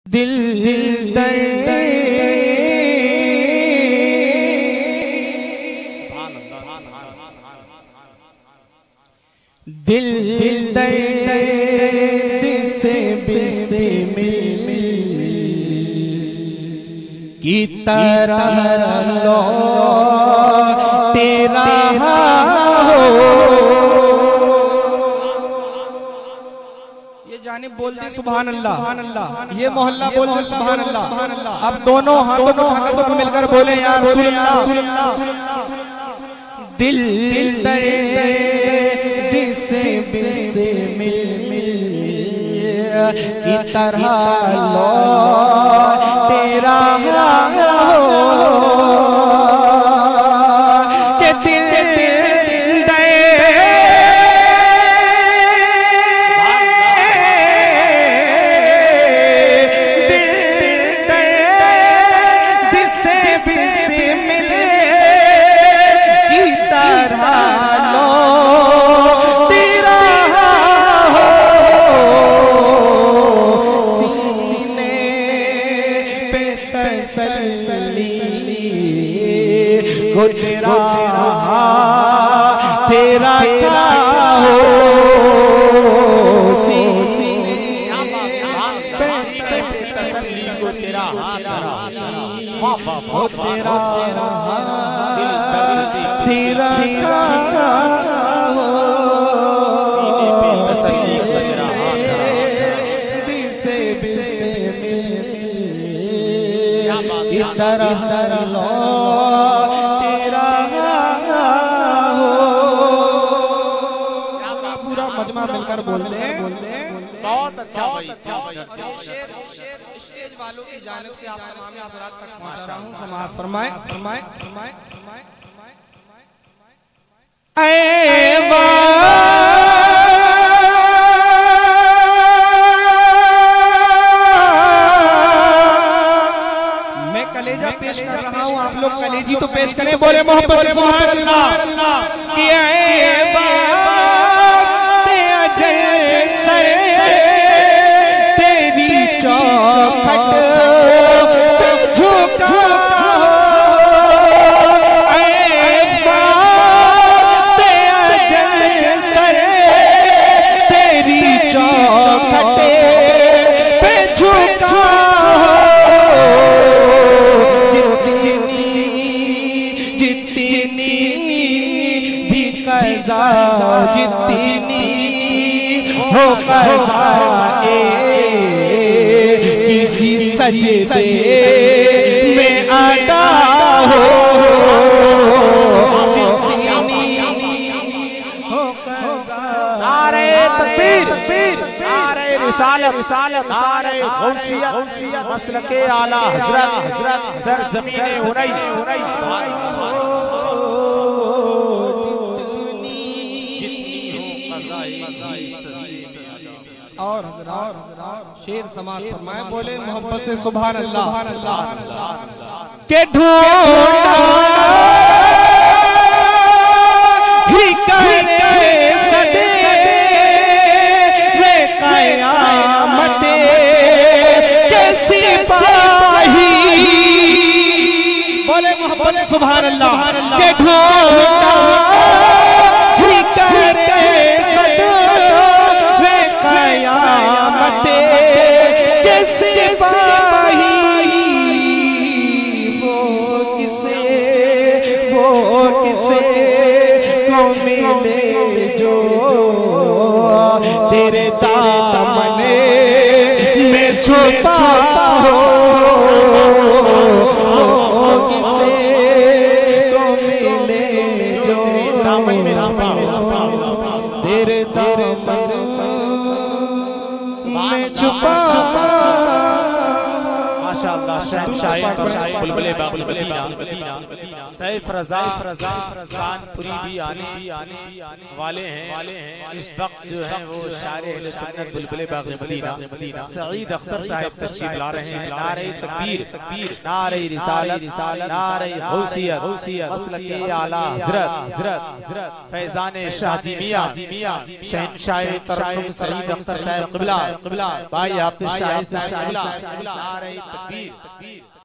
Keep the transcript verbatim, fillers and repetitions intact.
दिल दिल दर्द दिल दिल दर्द से बिस्मिल की तरह लौटे रहा हो। ये जानिब बोलते सुभान अल्लाह, ये मोहल्ला बोलते सुभान अल्लाह। अब दोनों हाथों को हाथों मिलकर बोले या रसूल अल्लाह। दिल दिल दर्द से बिस्मिल की तरह लौटे रहा हो के दिल दिल दर्द से बिस्मिल की तरह को तेरा तेरा क्या हो तसल्ली को तेरा हो तेरा तेरा क्या हो तसल्ली से बिस्मिल तरह लो मिलकर बोलते हैं। बहुत अच्छा भाई, स्टेज वालों की जानिब से आप तमाम हज़रात तक पहुंचा रहा हूं। समाअत फरमाएं फरमाएं फरमाएं ऐ मैं कलेजा पेश कर रहा हूं, आप लोग कलेजी तो पेश करें। बोले मोहब्बत से सुभान अल्लाह कि ऐ तेरी चौखट पे झुका तेरी चौखट पे झुका जितनी जितनी भी कज़ा जितनी हो कज़ाए किसी सजदे में अदा हो जितनी हो कज़ा। नारे तकबीर, नारे रिसालत, नारे गौसियत, मसलके आला हज़रत, हज़रत सरज़मीने हुनैन। और शेर समाअत फरमाए। बोले मोहब्बत से सुभान अल्लाह के ढूंढा ही करे सदे वे क़यामत के सिपाही। बोले मोहब्बत से सुभान अल्लाह के ढूंढा ही करे सदे वे क़यामत के सिपाही। वो किसे वो किसे को मिले जो तेरे दामन में छुपा हो। वो किसे को मिले जो दामन में छुपा हो तेरे दामन में छुपा। माशाअल्लाह। शहंशाह बुलबुले बाग मदीना सैफ रजा कानपुरी भी आने वाले हैं। इस वक्त जो है वो शायर अहले सुन्नत बुलबुले बाग मदीना सईद अख्तर साहब तशरीफ ला रहे हैं। नारे तकबीर तकबीर, नारे रिसालत रिसालत, नारे गौसियत गौसियत, मसलके आला हजरत हजरत फैजान शाहजी मियां शहंशाह तरन्नुम सईद अख्तर साहब क़िबला क़िबला भाई आपके शायर से शामिल। नारे तकबीर तकबीर।